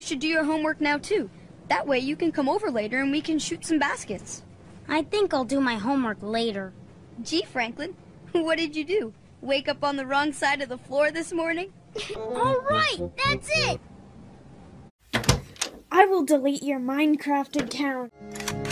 You should do your homework now, too. That way you can come over later and we can shoot some baskets. I think I'll do my homework later. Gee, Franklin, what did you do? Wake up on the wrong side of the floor this morning? All right, that's it! I will delete your Minecraft account.